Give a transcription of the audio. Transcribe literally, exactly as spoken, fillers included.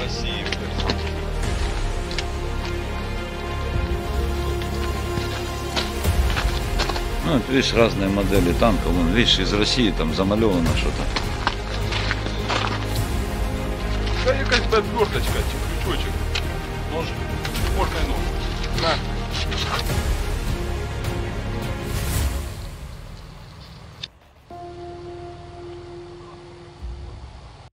России. Ну, вот видишь, разные модели танков. Вон, видишь, из России там замалевано что-то. Да якась обверточка, крючочек, ножик, можно и нож. На.